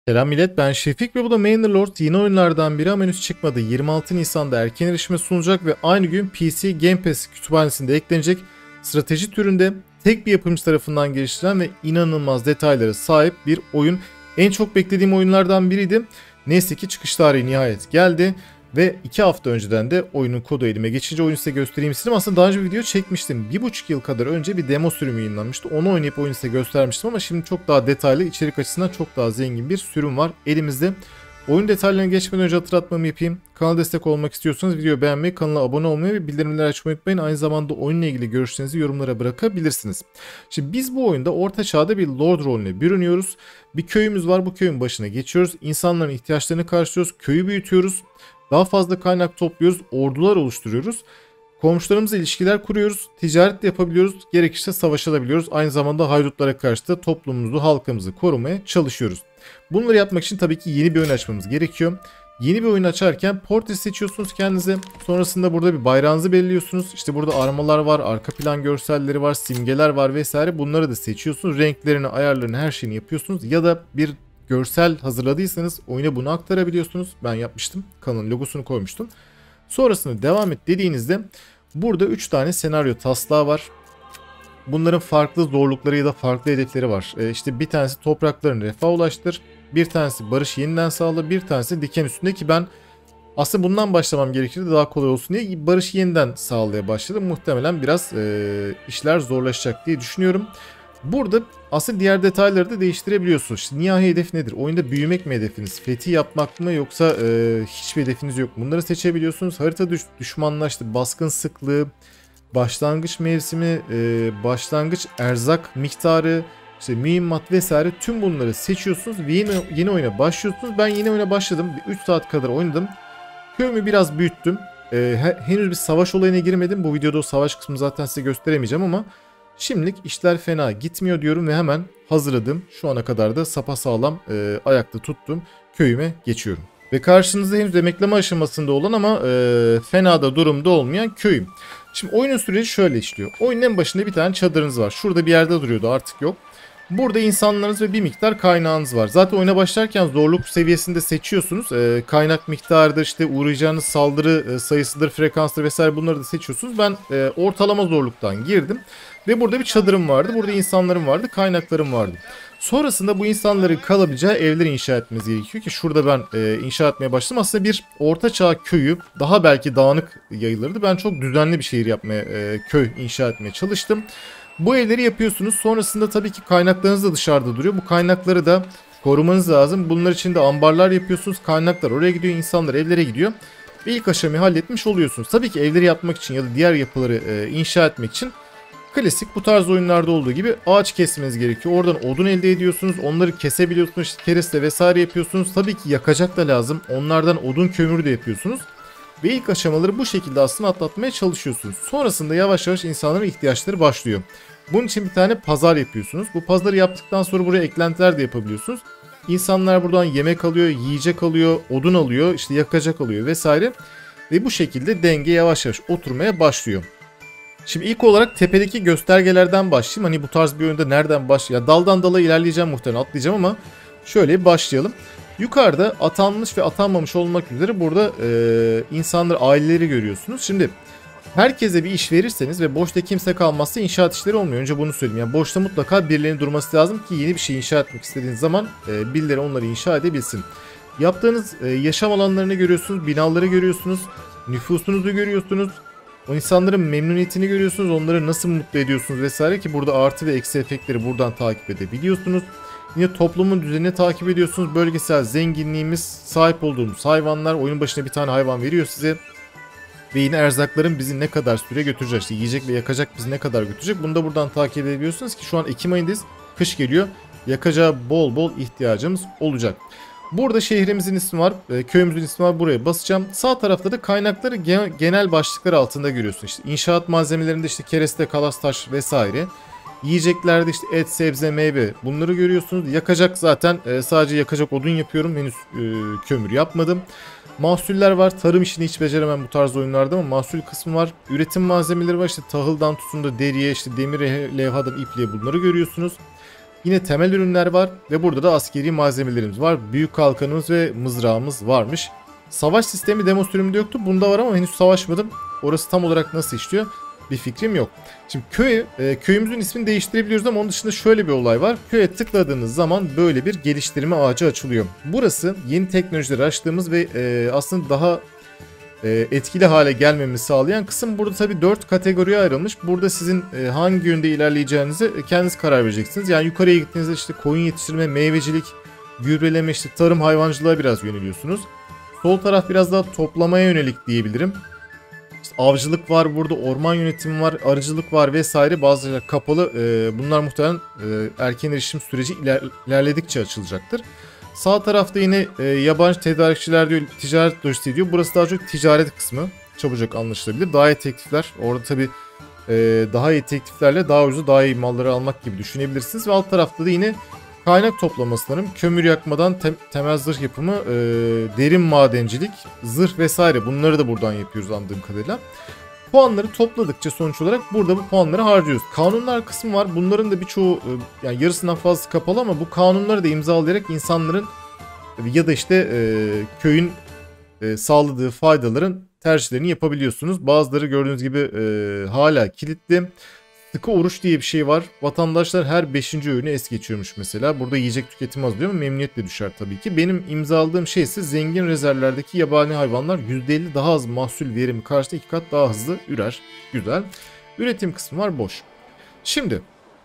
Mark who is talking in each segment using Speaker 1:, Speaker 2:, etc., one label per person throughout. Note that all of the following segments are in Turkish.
Speaker 1: Selam millet, ben Şefik ve bu da Manor Lord. Yeni oyunlardan biri ama henüz çıkmadı. 26 Nisan'da erken erişime sunulacak ve aynı gün PC Game Pass kütüphanesinde eklenecek. Strateji türünde tek bir yapımcı tarafından geliştirilen ve inanılmaz detaylara sahip bir oyun. En çok beklediğim oyunlardan biriydi. Neyse ki çıkış tarihi nihayet geldi. Ve 2 hafta önceden de oyunun kodu elime geçince oyunu size göstereyim istedim. Aslında daha önce bir video çekmiştim. 1,5 yıl kadar önce bir demo sürümü yayınlanmıştı. Onu oynayıp oyunu size göstermiştim ama şimdi çok daha detaylı, içerik açısından çok daha zengin bir sürüm var elimizde. Oyun detaylarına geçmeden önce hatırlatmamı yapayım. Kanala destek olmak istiyorsanız videoyu beğenmeyi, kanala abone olmayı ve bildirimleri açmayı unutmayın. Aynı zamanda oyunla ilgili görüşlerinizi yorumlara bırakabilirsiniz. Şimdi biz bu oyunda orta çağda bir lord rolüne bürünüyoruz. Bir köyümüz var, bu köyün başına geçiyoruz. İnsanların ihtiyaçlarını karşılıyoruz, köyü büyütüyoruz. Daha fazla kaynak topluyoruz, ordular oluşturuyoruz. Komşularımızla ilişkiler kuruyoruz, ticaret de yapabiliyoruz, gerekirse savaşabiliyoruz. Aynı zamanda haydutlara karşı da toplumumuzu, halkımızı korumaya çalışıyoruz. Bunları yapmak için tabii ki yeni bir oyun açmamız gerekiyor. Yeni bir oyun açarken portre seçiyorsunuz kendinize. Sonrasında burada bir bayrağınızı belirliyorsunuz. İşte burada armalar var, arka plan görselleri var, simgeler var vesaire. Bunları da seçiyorsunuz. Renklerini, ayarlarını, her şeyini yapıyorsunuz. Ya da bir görsel hazırladıysanız oyuna bunu aktarabiliyorsunuz. Ben yapmıştım. Kanalın logosunu koymuştum. Sonrasında devam et dediğinizde burada 3 tane senaryo taslağı var. Bunların farklı zorlukları ya da farklı hedefleri var. İşte bir tanesi topraklarını refaha ulaştır. Bir tanesi barış yeniden sağla. Bir tanesi diken üstünde, ki ben aslında bundan başlamam gerekirdi daha kolay olsun diye barışı yeniden sağlamaya başladım. Muhtemelen biraz işler zorlaşacak diye düşünüyorum. Burada aslında diğer detayları da değiştirebiliyorsunuz. İşte nihai hedef nedir? Oyunda büyümek mi hedefiniz? Fethi yapmak mı, yoksa hiçbir hedefiniz yok mu? Bunları seçebiliyorsunuz. Harita düşmanlaştı, baskın sıklığı, başlangıç mevsimi, başlangıç erzak miktarı, işte mühimmat vesaire, tüm bunları seçiyorsunuz ve yeni oyuna başlıyorsunuz. Ben yeni oyuna başladım. 3 saat kadar oynadım. Köyümü biraz büyüttüm. Henüz bir savaş olayına girmedim. Bu videoda o savaş kısmını zaten size gösteremeyeceğim ama şimdilik işler fena gitmiyor diyorum ve hemen hazırladım. Şu ana kadar da sapasağlam ayakta tuttum. Köyüme geçiyorum. Ve karşınızda henüz emekleme aşamasında olan ama fena da durumda olmayan köyüm. Şimdi oyunun süreci şöyle işliyor. Oyunun en başında bir tane çadırınız var. Şurada bir yerde duruyordu, artık yok. Burada insanlarınız ve bir miktar kaynağınız var. Zaten oyuna başlarken zorluk seviyesinde seçiyorsunuz. Kaynak miktarıdır, işte uğrayacağınız saldırı sayısıdır, frekansdır vesaire, bunları da seçiyorsunuz. Ben ortalama zorluktan girdim. Ve burada bir çadırım vardı. Burada insanlarım vardı, kaynaklarım vardı. Sonrasında bu insanların kalabileceği evleri inşa etmeniz gerekiyor ki şurada ben inşa etmeye başladım. Aslında bir ortaçağ köyü daha belki dağınık yayılırdı. Ben çok düzenli bir şehir yapmaya, köy inşa etmeye çalıştım. Bu evleri yapıyorsunuz. Sonrasında tabii ki kaynaklarınız da dışarıda duruyor. Bu kaynakları da korumanız lazım. Bunlar için de ambarlar yapıyorsunuz. Kaynaklar oraya gidiyor, insanlar evlere gidiyor. Ve ilk aşamayı halletmiş oluyorsunuz. Tabii ki evleri yapmak için ya da diğer yapıları inşa etmek için klasik bu tarz oyunlarda olduğu gibi ağaç kesmeniz gerekiyor. Oradan odun elde ediyorsunuz. Onları kesebiliyorsunuz. İşte kereste vesaire yapıyorsunuz. Tabii ki yakacak da lazım. Onlardan odun kömürü de yapıyorsunuz. Ve ilk aşamaları bu şekilde aslında atlatmaya çalışıyorsunuz. Sonrasında yavaş yavaş insanların ihtiyaçları başlıyor. Bunun için bir tane pazar yapıyorsunuz. Bu pazarı yaptıktan sonra buraya eklentiler de yapabiliyorsunuz. İnsanlar buradan yemek alıyor, yiyecek alıyor, odun alıyor, işte yakacak alıyor vesaire. Ve bu şekilde denge yavaş yavaş oturmaya başlıyor. Şimdi ilk olarak tepedeki göstergelerden başlayayım. Hani bu tarz bir oyunda nereden başlayayım? Daldan dala ilerleyeceğim, muhtemelen atlayacağım ama şöyle bir başlayalım. Yukarıda atanmış ve atanmamış olmak üzere burada insanlar, aileleri görüyorsunuz. Şimdi herkese bir iş verirseniz ve boşta kimse kalmazsa inşaat işleri olmuyor. Önce bunu söyleyeyim. Yani boşta mutlaka birilerinin durması lazım ki yeni bir şey inşa etmek istediğiniz zaman birileri onları inşa edebilsin. Yaptığınız yaşam alanlarını görüyorsunuz, binaları görüyorsunuz, nüfusunuzu görüyorsunuz. O insanların memnuniyetini görüyorsunuz, onları nasıl mutlu ediyorsunuz vesaire, ki burada artı ve eksi efektleri buradan takip edebiliyorsunuz. Yine toplumun düzenini takip ediyorsunuz. Bölgesel zenginliğimiz, sahip olduğumuz hayvanlar, oyun başına bir tane hayvan veriyor size. Ve yine erzakların bizi ne kadar süre götürecek, işte yiyecek ve yakacak bizi ne kadar götürecek, bunu da buradan takip edebiliyorsunuz ki şu an Ekim ayındayız, kış geliyor, yakacağı bol bol ihtiyacımız olacak. Burada şehrimizin ismi var, köyümüzün ismi var, buraya basacağım. Sağ tarafta da kaynakları genel başlıklar altında görüyorsun. İşte inşaat malzemelerinde işte kereste, kalas, taş vesaire. Yiyeceklerde işte et, sebze, meyve, bunları görüyorsunuz. Yakacak zaten sadece yakacak odun yapıyorum, henüz kömür yapmadım. Mahsuller var. Tarım işini hiç beceremem bu tarz oyunlarda ama mahsul kısmı var. Üretim malzemeleri var. İşte tahıldan tutun da deriye, işte demir levhadan ipliğe, bunları görüyorsunuz. Yine temel ürünler var ve burada da askeri malzemelerimiz var. Büyük kalkanımız ve mızrağımız varmış. Savaş sistemi demo sürümünde yoktu. Bunda var ama henüz savaşmadım. Orası tam olarak nasıl işliyor bir fikrim yok. Şimdi köyümüzün ismini değiştirebiliyoruz ama onun dışında şöyle bir olay var. Köye tıkladığınız zaman böyle bir geliştirme ağacı açılıyor. Burası yeni teknolojileri açtığımız ve aslında daha etkili hale gelmemizi sağlayan kısım. Burada tabii 4 kategoriye ayrılmış. Burada sizin hangi yönde ilerleyeceğinize kendiniz karar vereceksiniz. Yani yukarıya gittiğinizde işte koyun yetiştirme, meyvecilik, gübreleme, işte tarım, hayvancılığa biraz yöneliyorsunuz. Sol taraf biraz daha toplamaya yönelik diyebilirim. İşte avcılık var burada, orman yönetimi var, arıcılık var vesaire. Bazıları kapalı. Bunlar muhtemelen erken erişim süreci ilerledikçe açılacaktır. Sağ tarafta yine yabancı tedarikçiler diyor, ticaret lojistiği diyor. Burası daha çok ticaret kısmı. Çabucak anlaşılabilir. Daha iyi teklifler. Orada tabii daha iyi tekliflerle daha ucuz, daha iyi malları almak gibi düşünebilirsiniz. Ve alt tarafta da yine kaynak toplama sanırım. Kömür yakmadan temel zırh yapımı, derin madencilik, zırh vesaire. Bunları da buradan yapıyoruz anladığım kadarıyla. Puanları topladıkça sonuç olarak burada bu puanları harcıyoruz. Kanunlar kısmı var. Bunların da birçoğu yani yarısından fazlası kapalı ama bu kanunları da imzalayarak insanların ya da işte köyün sağladığı faydaların tercihlerini yapabiliyorsunuz. Bazıları gördüğünüz gibi hala kilitli. Sıkı oruç diye bir şey var. Vatandaşlar her 5. öğünü es geçiyormuş mesela. Burada yiyecek tüketimi azalıyor ama memnuniyetle düşer tabii ki. Benim imzaladığım şey ise zengin rezervlerdeki yabani hayvanlar %50 daha az mahsul verimi karşısında 2 kat daha hızlı ürer. Güzel. Üretim kısmı var, boş. Şimdi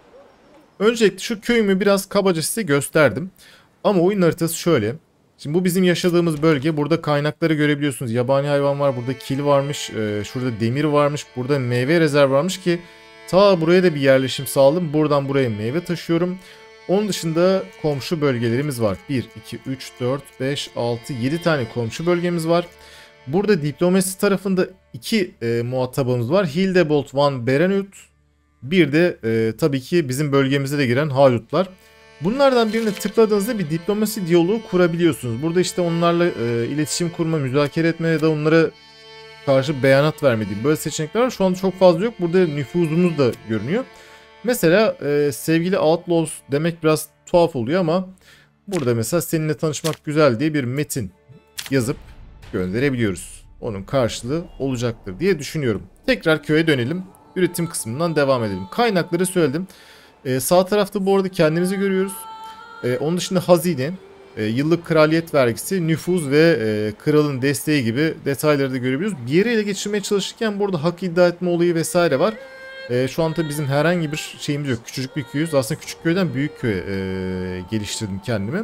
Speaker 1: öncelikle şu köyümü biraz kabaca size gösterdim. Ama oyun haritası şöyle. Şimdi bu bizim yaşadığımız bölge. Burada kaynakları görebiliyorsunuz. Yabani hayvan var. Burada kil varmış. Şurada demir varmış. Burada meyve rezerv varmış ki ta buraya da bir yerleşim sağladım. Buradan buraya meyve taşıyorum. Onun dışında komşu bölgelerimiz var. 1, 2, 3, 4, 5, 6, 7 tane komşu bölgemiz var. Burada diplomasi tarafında 2 muhatabımız var. Hildebolt van Berenut. Bir de tabii ki bizim bölgemize de giren Halutlar. Bunlardan birine tıkladığınızda bir diplomasi diyaloğu kurabiliyorsunuz. Burada işte onlarla iletişim kurma, müzakere etme ya da onlara karşı beyanat vermediğim böyle seçenekler var. Şu anda çok fazla yok. Burada nüfuzumuz da görünüyor. Mesela sevgili Outlaws demek biraz tuhaf oluyor ama burada mesela seninle tanışmak güzel diye bir metin yazıp gönderebiliyoruz. Onun karşılığı olacaktır diye düşünüyorum. Tekrar köye dönelim. Üretim kısmından devam edelim. Kaynakları söyledim. Sağ tarafta bu arada kendimizi görüyoruz. Onun dışında hazine, yıllık kraliyet vergisi, nüfuz ve kralın desteği gibi detayları da görebiliyoruz. Bir yere ele geçirmeye çalışırken burada hak iddia etme olayı vesaire var. Şu anda bizim herhangi bir şeyimiz yok. Küçücük bir köyüz. Aslında küçük köyden büyük köye geliştirdim kendimi.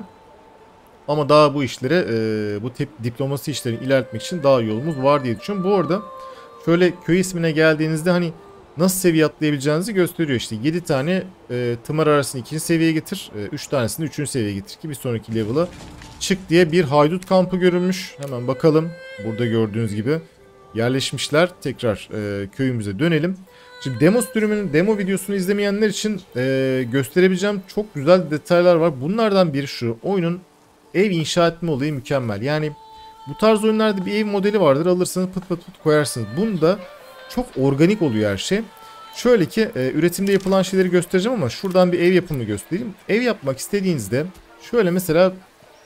Speaker 1: Ama daha bu işlere, bu tip diplomasi işlerini ilerletmek için daha yolumuz var diye düşünüyorum. Bu arada şöyle köy ismine geldiğinizde hani nasıl seviye atlayabileceğinizi gösteriyor. İşte 7 tane tımar arasını 2. seviyeye getir. 3 tanesini 3. seviyeye getir ki bir sonraki level'a çık diye bir haydut kampı görülmüş. Hemen bakalım. Burada gördüğünüz gibi yerleşmişler. Tekrar köyümüze dönelim. Şimdi demo sürümünün demo videosunu izlemeyenler için gösterebileceğim çok güzel detaylar var. Bunlardan biri şu. Oyunun ev inşa etme olayı mükemmel. Yani bu tarz oyunlarda bir ev modeli vardır. Alırsanız pıt pıt pıt koyarsınız. Bunda çok organik oluyor her şey. Şöyle ki üretimde yapılan şeyleri göstereceğim ama şuradan bir ev yapımını göstereyim. Ev yapmak istediğinizde şöyle mesela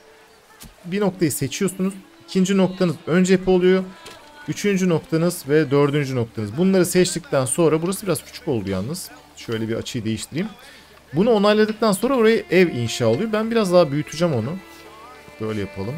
Speaker 1: bir noktayı seçiyorsunuz. İkinci noktanız ön cephe oluyor. Üçüncü noktanız ve dördüncü noktanız. Bunları seçtikten sonra burası biraz küçük oldu yalnız. Şöyle bir açıyı değiştireyim. Bunu onayladıktan sonra oraya ev inşa oluyor. Ben biraz daha büyüteceğim onu. Böyle yapalım.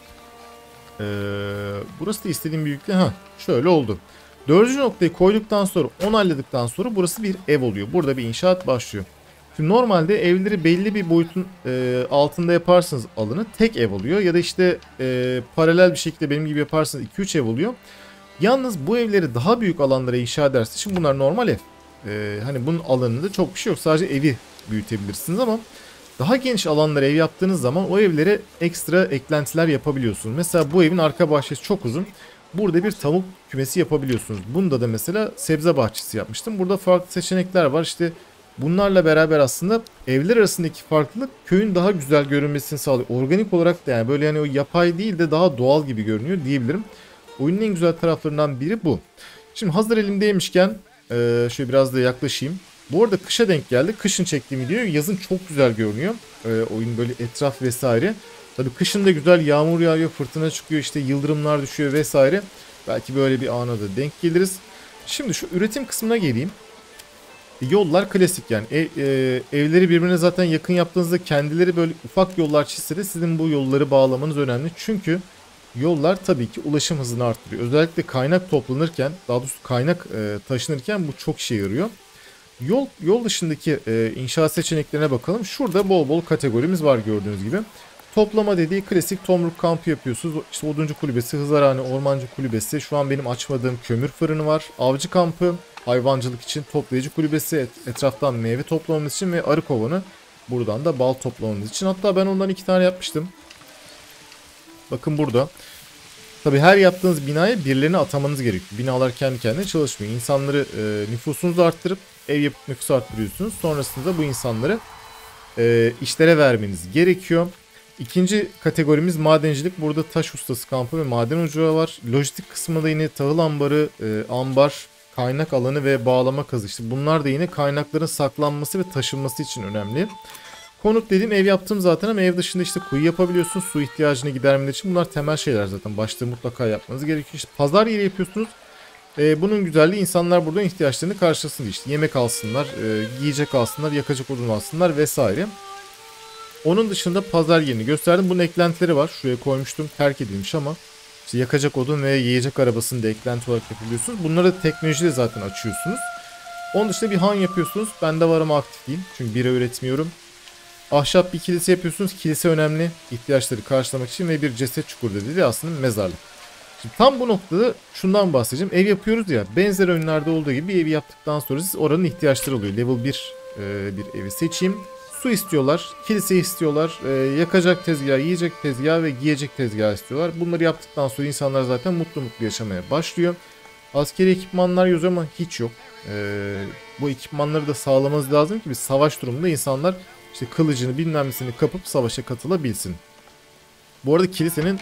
Speaker 1: Burası da istediğim büyüklüğe. Şöyle oldu. Dördüncü noktayı koyduktan sonra onayladıktan sonra burası bir ev oluyor. Burada bir inşaat başlıyor. Şimdi normalde evleri belli bir boyutun altında yaparsanız alanı tek ev oluyor. Ya da işte paralel bir şekilde benim gibi yaparsanız 2-3 ev oluyor. Yalnız bu evleri daha büyük alanlara inşa ederseniz, şimdi bunlar normal ev. Hani bunun alanında çok bir şey yok. Sadece evi büyütebilirsiniz ama daha geniş alanlara ev yaptığınız zaman o evlere ekstra eklentiler yapabiliyorsunuz. Mesela bu evin arka bahçesi çok uzun. Burada bir tavuk kümesi yapabiliyorsunuz. Bunda da mesela sebze bahçesi yapmıştım. Burada farklı seçenekler var. İşte bunlarla beraber aslında evler arasındaki farklılık köyün daha güzel görünmesini sağlıyor. Organik olarak da yani böyle yani o yapay değil de daha doğal gibi görünüyor diyebilirim. Oyunun en güzel taraflarından biri bu. Şimdi hazır elimdeymişken şöyle biraz da yaklaşayım. Bu arada kışa denk geldi. Kışın çektiğim video yazın çok güzel görünüyor. Oyun böyle etraf vesaire. Tabii kışın da güzel yağmur yağıyor, fırtına çıkıyor, işte yıldırımlar düşüyor vesaire. Belki böyle bir ana da denk geliriz. Şimdi şu üretim kısmına geleyim. Yollar klasik yani. Evleri birbirine zaten yakın yaptığınızda kendileri böyle ufak yollar çizse de sizin bu yolları bağlamanız önemli. Çünkü yollar tabii ki ulaşım hızını arttırıyor. Özellikle kaynak toplanırken, daha doğrusu kaynak taşınırken bu çok işe yarıyor. Yol dışındaki inşaat seçeneklerine bakalım. Şurada bol bol kategorimiz var gördüğünüz gibi. Toplama dediği klasik tomruk kampı yapıyorsunuz. İşte oduncu kulübesi, hızarhane, ormancı kulübesi. Şu an benim açmadığım kömür fırını var. Avcı kampı, hayvancılık için toplayıcı kulübesi, etraftan meyve toplamamız için ve arı kovanı. Buradan da bal toplamamız için. Hatta ben ondan 2 tane yapmıştım. Bakın burada. Tabi her yaptığınız binaya birilerini atamanız gerekiyor. Binalar kendi kendine çalışmıyor. İnsanları nüfusunuzu arttırıp ev yapıp nüfusu arttırıyorsunuz. Sonrasında bu insanları işlere vermeniz gerekiyor. İkinci kategorimiz madencilik. Burada taş ustası kampı ve maden ocağı var. Lojistik kısmında yine tahıl ambarı, ambar, kaynak alanı ve bağlama kazı. İşte bunlar da yine kaynakların saklanması ve taşınması için önemli. Konut dediğim ev yaptım zaten ama ev dışında işte kuyu yapabiliyorsunuz. Su ihtiyacını gidermeleri için bunlar temel şeyler zaten. Başta mutlaka yapmanız gerekiyor. İşte pazar yeri yapıyorsunuz. Bunun güzelliği insanlar buradan ihtiyaçlarını karşılasın diye. İşte yemek alsınlar, giyecek alsınlar, yakacak odun alsınlar vesaire. Onun dışında pazar yerini gösterdim. Bunun eklentileri var. Şuraya koymuştum. Terk edilmiş ama işte yakacak odun ve yiyecek arabasını da eklenti olarak yapabiliyorsunuz. Bunları da teknolojiyle zaten açıyorsunuz. Onun dışında bir han yapıyorsunuz. Bende var ama aktif değil. Çünkü bira üretmiyorum. Ahşap bir kilise yapıyorsunuz. Kilise önemli. İhtiyaçları karşılamak için ve bir ceset çukuru dediği aslında mezarlık. Şimdi tam bu noktada şundan bahsedeceğim. Ev yapıyoruz ya. Benzer oyunlarda olduğu gibi bir evi yaptıktan sonra siz oranın ihtiyaçları oluyor. Level 1 bir evi seçeyim. Su istiyorlar. Kilise istiyorlar. Yakacak tezgah, yiyecek tezgah ve giyecek tezgah istiyorlar. Bunları yaptıktan sonra insanlar zaten mutlu mutlu yaşamaya başlıyor. Askeri ekipmanlar yazıyor ama hiç yok. Bu ekipmanları da sağlamanız lazım ki bir savaş durumunda insanlar işte kılıcını bilmem nesini kapıp savaşa katılabilsin. Bu arada kilisenin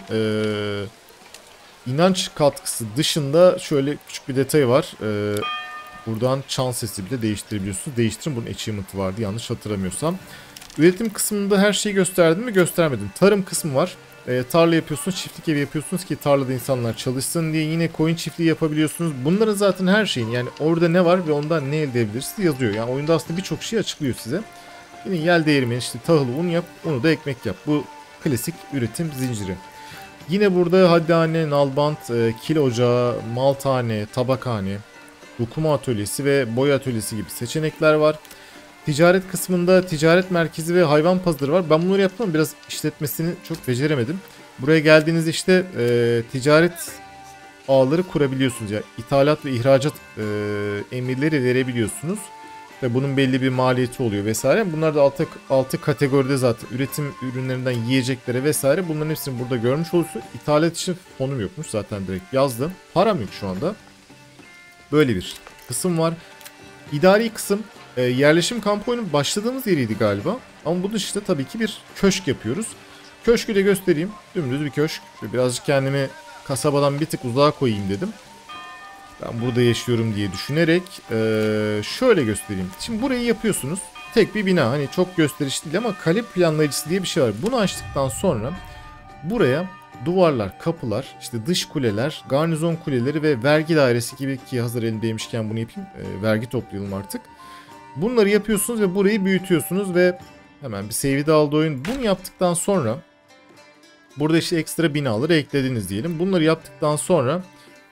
Speaker 1: inanç katkısı dışında şöyle küçük bir detay var. Buradan çan sesi bile değiştirebiliyorsunuz. Değiştirin, bunun achievement'ı vardı yanlış hatırlamıyorsam. Üretim kısmında her şeyi gösterdim mi? Göstermedim. Tarım kısmı var. Tarla yapıyorsunuz, çiftlik evi yapıyorsunuz ki tarlada insanlar çalışsın diye. Yine koyun çiftliği yapabiliyorsunuz. Bunların zaten her şeyin, yani orada ne var ve ondan ne elde edebilirsiniz yazıyor. Yani oyunda aslında birçok şey açıklıyor size. Yine yel değirmeni, işte tahıl un yap, onu da ekmek yap. Bu klasik üretim zinciri. Yine burada haddihane, nalbant, kil ocağı, maltane, tabakhane, dokuma atölyesi ve boya atölyesi gibi seçenekler var. Ticaret kısmında ticaret merkezi ve hayvan pazarı var. Ben bunları yaptım ama biraz işletmesini çok beceremedim. Buraya geldiğinizde işte ticaret ağları kurabiliyorsunuz. Yani ithalat ve ihracat emirleri verebiliyorsunuz. Ve bunun belli bir maliyeti oluyor vesaire. Bunlar da altı kategoride zaten üretim ürünlerinden yiyeceklere vesaire. Bunların hepsini burada görmüş olursunuz. İthalat için fonum yokmuş zaten, direkt yazdım. Param yok şu anda. Böyle bir kısım var. İdari kısım yerleşim kampı oyunun başladığımız yeriydi galiba. Ama bu dışında tabii ki bir köşk yapıyoruz. Köşkü de göstereyim. Dümdüz bir köşk. Birazcık kendimi kasabadan bir tık uzağa koyayım dedim. Ben burada yaşıyorum diye düşünerek şöyle göstereyim. Şimdi burayı yapıyorsunuz. Tek bir bina. Hani çok gösterişli değil ama kale planlayıcısı diye bir şey var. Bunu açtıktan sonra buraya duvarlar, kapılar, işte dış kuleler, garnizon kuleleri ve vergi dairesi gibi, ki hazır elimdeymişken bunu yapayım. Vergi toplayalım artık. Bunları yapıyorsunuz ve burayı büyütüyorsunuz ve hemen bir save'i de aldı oyun. Bunu yaptıktan sonra burada işte ekstra binaları eklediniz diyelim. Bunları yaptıktan sonra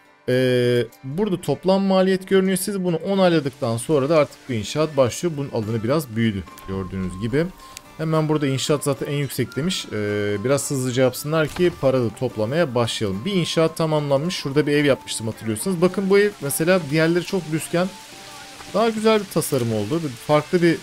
Speaker 1: burada toplam maliyet görünüyor. Siz bunu onayladıktan sonra da artık bu inşaat başlıyor. Bunun alanı biraz büyüdü gördüğünüz gibi. Hemen burada inşaat zaten en yüksek demiş. Biraz hızlıca yapsınlar ki para da toplamaya başlayalım. Bir inşaat tamamlanmış. Şurada bir ev yapmıştım hatırlıyorsunuz. Bakın bu ev mesela diğerleri çok düzken. Daha güzel bir tasarım oldu. Farklı bir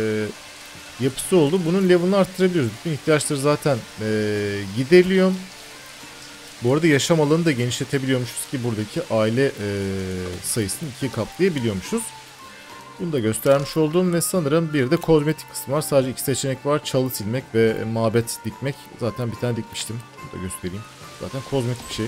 Speaker 1: yapısı oldu. Bunun level'ını arttırabiliyoruz. Bütün ihtiyaçları zaten gideriliyor. Bu arada yaşam alanını da genişletebiliyormuşuz ki buradaki aile sayısını 2'ye katlayabiliyormuşuz. Bunu da göstermiş oldum ve sanırım bir de kozmetik kısmı var. Sadece 2 seçenek var. Çalı silmek ve mabet dikmek. Zaten bir tane dikmiştim. Bunu da göstereyim. Zaten kozmetik bir şey.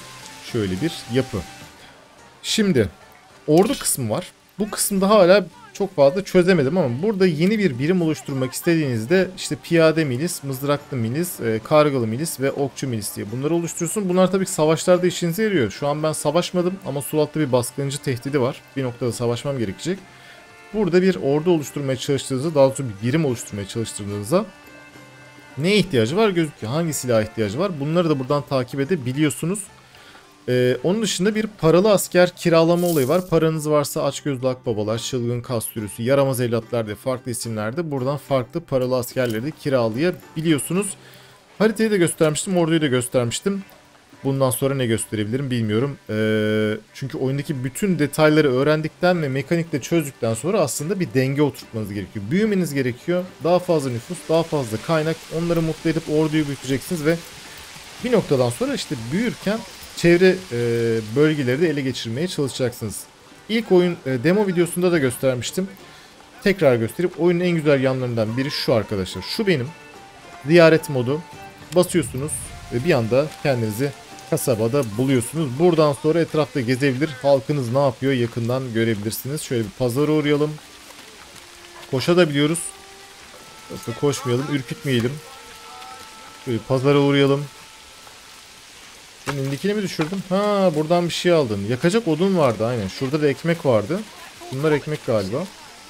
Speaker 1: Şöyle bir yapı. Şimdi ordu kısmı var. Bu kısımda hala çok fazla çözemedim ama burada yeni bir birim oluşturmak istediğinizde işte piyade milis, mızraklı milis, kargalı milis ve okçu milis diye bunları oluşturursun. Bunlar tabii ki savaşlarda işinize yarıyor. Şu an ben savaşmadım ama Sulat'ta bir baskıncı tehdidi var. Bir noktada savaşmam gerekecek. Burada bir ordu oluşturmaya çalıştığınızda, daha doğrusu bir birim oluşturmaya çalıştığınızda neye ihtiyacı var gözüküyor. Hangi silaha ihtiyacı var? Bunları da buradan takip edebiliyorsunuz. Onun dışında bir paralı asker kiralama olayı var. Paranız varsa açgözlü akbabalar, çılgın kas sürüsü, yaramaz evlatlar diye farklı isimlerde buradan farklı paralı askerleri de kiralayabiliyorsunuz. Haritayı da göstermiştim, orduyu da göstermiştim. Bundan sonra ne gösterebilirim bilmiyorum. Çünkü oyundaki bütün detayları öğrendikten ve mekanikle çözdükten sonra aslında bir denge oturtmanız gerekiyor. Büyümeniz gerekiyor. Daha fazla nüfus, daha fazla kaynak. Onları mutlu edip orduyu büyüteceksiniz ve bir noktadan sonra işte büyürken çevre bölgeleri de ele geçirmeye çalışacaksınız. İlk oyun demo videosunda da göstermiştim. Tekrar gösterip oyunun en güzel yanlarından biri şu arkadaşlar. Şu benim. Ziyaret modu. Basıyorsunuz ve bir anda kendinizi kasabada buluyorsunuz. Buradan sonra etrafta gezebilir. Halkınız ne yapıyor yakından görebilirsiniz. Şöyle bir pazara uğrayalım. Koşabiliyoruz. Aslında koşmayalım, ürkütmeyelim. Şöyle pazara uğrayalım. Ben indikini mi düşürdüm? Ha, buradan bir şey aldın. Yakacak odun vardı aynen. Şurada da ekmek vardı. Bunlar ekmek galiba.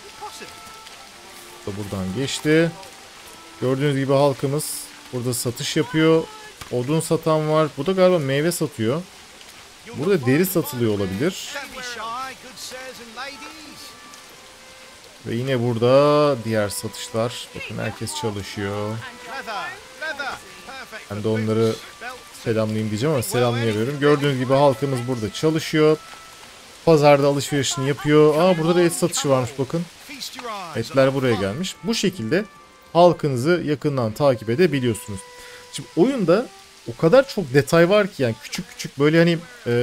Speaker 1: Buradan geçti. Gördüğünüz gibi halkımız burada satış yapıyor. Odun satan var. Bu da galiba meyve satıyor. Burada deri satılıyor olabilir. Ve yine burada diğer satışlar. Bakın herkes çalışıyor. Ben de onları selamlayayım diyeceğim ama selamlayamıyorum. Gördüğünüz gibi halkımız burada çalışıyor. Pazarda alışverişini yapıyor. Aa, burada da et satışı varmış bakın. Etler buraya gelmiş. Bu şekilde halkınızı yakından takip edebiliyorsunuz. Şimdi oyunda o kadar çok detay var ki yani küçük küçük böyle hani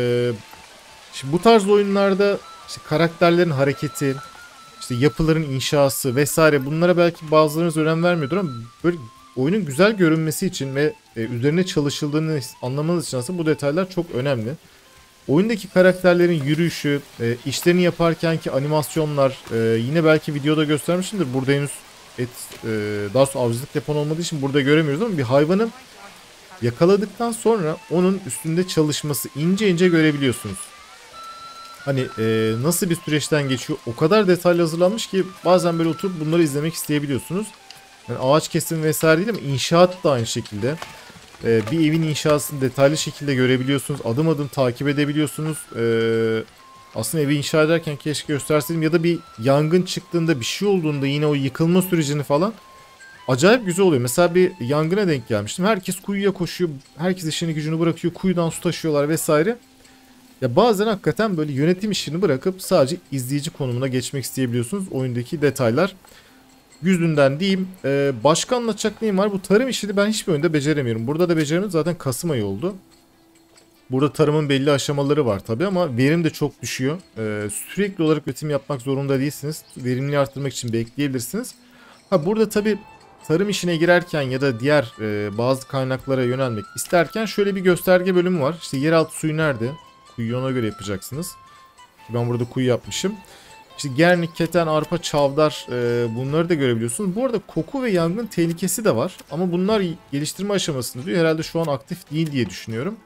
Speaker 1: şimdi bu tarz oyunlarda işte karakterlerin hareketi, işte yapıların inşası vesaire bunlara belki bazılarınız önem vermiyordur ama böyle oyunun güzel görünmesi için ve üzerine çalışıldığını anlamanız için aslında bu detaylar çok önemli. Oyundaki karakterlerin yürüyüşü, işlerini yaparkenki animasyonlar, yine belki videoda göstermişimdir. Burada henüz daha sonra avcılık yapan olmadığı için burada göremiyoruz ama bir hayvanı yakaladıktan sonra onun üstünde çalışması ince ince görebiliyorsunuz. Hani nasıl bir süreçten geçiyor o kadar detaylı hazırlanmış ki bazen böyle oturup bunları izlemek isteyebiliyorsunuz. Yani ağaç kesim vesaire değil ama inşaat da aynı şekilde. Bir evin inşasını detaylı şekilde görebiliyorsunuz. Adım adım takip edebiliyorsunuz. Aslında evi inşa ederken keşke gösterseydim ya da bir yangın çıktığında bir şey olduğunda yine o yıkılma sürecini falan acayip güzel oluyor. Mesela bir yangına denk gelmiştim. Herkes kuyuya koşuyor. Herkes işini gücünü bırakıyor. Kuyudan su taşıyorlar vesaire. Ya bazen hakikaten böyle yönetim işini bırakıp sadece izleyici konumuna geçmek isteyebiliyorsunuz. Oyundaki detaylar yüzünden diyeyim. Başka anlatacak neyim var? Bu tarım işini ben hiçbir oyunda beceremiyorum. Burada da beceremiyorum. Zaten Kasım ayı oldu. Burada tarımın belli aşamaları var tabii ama verim de çok düşüyor. Sürekli olarak üretim yapmak zorunda değilsiniz. Verimini arttırmak için bekleyebilirsiniz. Ha, burada tabii tarım işine girerken ya da diğer bazı kaynaklara yönelmek isterken şöyle bir gösterge bölümü var. İşte yeraltı suyu nerede? Kuyuyu ona göre yapacaksınız. Ben burada kuyu yapmışım. İşte gernik, keten, arpa, çavdar bunları da görebiliyorsunuz. Bu arada koku ve yangın tehlikesi de var. Ama bunlar geliştirme aşamasında diyor. Herhalde şu an aktif değil diye düşünüyorum.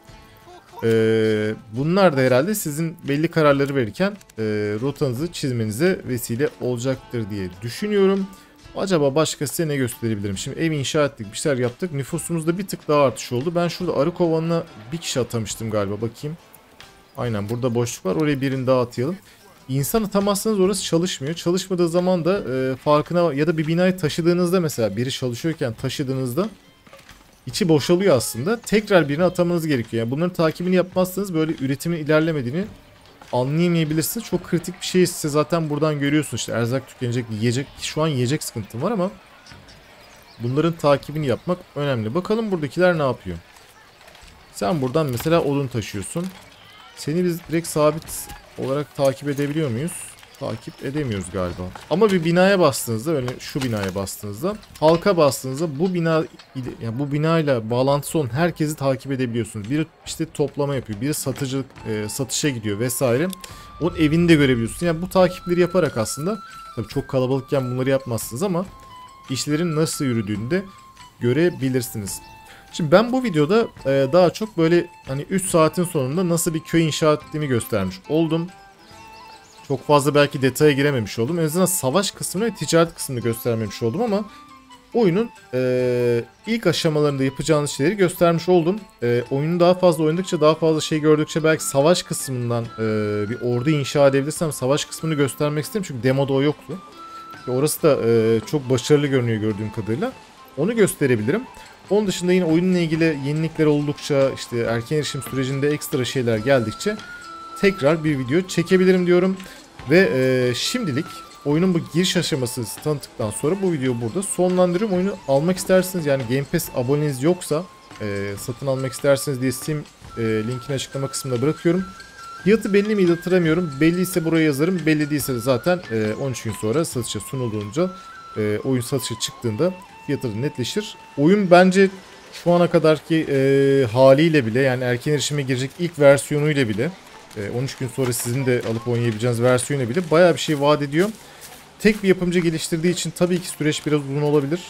Speaker 1: Bunlar da herhalde sizin belli kararları verirken rotanızı çizmenize vesile olacaktır diye düşünüyorum. Acaba başka size ne gösterebilirim? Şimdi ev inşa ettik, bir şeyler yaptık. Nüfusumuzda bir tık daha artış oldu. Ben şurada arı kovanına bir kişi atamıştım galiba. Bakayım. Aynen, burada boşluk var. Oraya birini daha atayalım. İnsan atamazsanız orası çalışmıyor. Çalışmadığı zaman da farkına ya da bir binayı taşıdığınızda mesela biri çalışıyorken taşıdığınızda içi boşalıyor aslında. Tekrar birini atamanız gerekiyor. Yani bunların takibini yapmazsanız böyle üretimin ilerlemediğini anlayamayabilirsiniz. Çok kritik bir şey size zaten buradan görüyorsunuz. İşte erzak tükenecek, yiyecek. Şu an yiyecek sıkıntım var ama bunların takibini yapmak önemli. Bakalım buradakiler ne yapıyor. Sen buradan mesela odun taşıyorsun. Seni biz direkt sabit olarak takip edebiliyor muyuz? takip edemiyoruz galiba. Ama bir binaya bastığınızda, öyle şu binaya bastığınızda, halka bastığınızda bu bina ile, yani bu binayla bağlantısı olan herkesi takip edebiliyorsunuz. Biri işte toplama yapıyor, biri satışa gidiyor vesaire. Onun evini de görebiliyorsunuz. Yani bu takipleri yaparak aslında, tabii çok kalabalıkken bunları yapmazsınız ama işlerin nasıl yürüdüğünü de görebilirsiniz. Şimdi ben bu videoda daha çok böyle hani 3 saatin sonunda nasıl bir köy inşa ettiğimi göstermiş oldum. Çok fazla belki detaya girememiş oldum. En azından savaş kısmını ve ticaret kısmını göstermemiş oldum ama oyunun ilk aşamalarında yapacağınız şeyleri göstermiş oldum. Oyunu daha fazla oynadıkça, daha fazla şey gördükçe belki savaş kısmından bir ordu inşa edebilirsem savaş kısmını göstermek istedim. Çünkü demoda o yoktu. Orası da çok başarılı görünüyor gördüğüm kadarıyla. Onu gösterebilirim. Onun dışında yine oyunla ilgili yenilikler oldukça, işte erken erişim sürecinde ekstra şeyler geldikçe tekrar bir video çekebilirim diyorum. Ve şimdilik oyunun bu giriş aşaması tanıttıktan sonra bu videoyu burada sonlandırıyorum. Oyunu almak isterseniz, yani Game Pass aboneniz yoksa satın almak isterseniz diye Steam linkini açıklama kısmında bırakıyorum. Fiyatı belli miydi hatırlamıyorum. Belliyse buraya yazarım. Belli değilse de zaten 13 gün sonra satışa sunulduğunca, oyun satışa çıktığında fiyatı da netleşir. Oyun bence şu ana kadarki haliyle bile, yani erken erişime girecek ilk versiyonuyla bile, 13 gün sonra sizin de alıp oynayabileceğiniz versiyonuyla bile bayağı bir şey vaat ediyor. Tek bir yapımcı geliştirdiği için tabii ki süreç biraz uzun olabilir.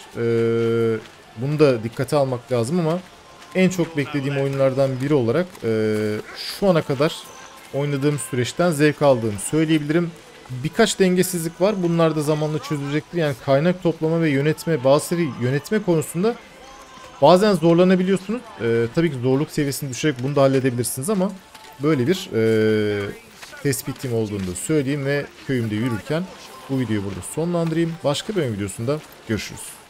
Speaker 1: Bunu da dikkate almak lazım ama en çok beklediğim oyunlardan biri olarak şu ana kadar oynadığım süreçten zevk aldığımı söyleyebilirim. Birkaç dengesizlik var. Bunlar da zamanla çözülecektir. Yani kaynak toplama ve yönetme, bazıları yönetme konusunda bazen zorlanabiliyorsunuz. Tabii ki zorluk seviyesini düşürerek bunu da halledebilirsiniz ama böyle bir tespitim olduğunu da söyleyeyim ve köyümde yürürken bu videoyu burada sonlandırayım. Başka bir oyun videosunda görüşürüz.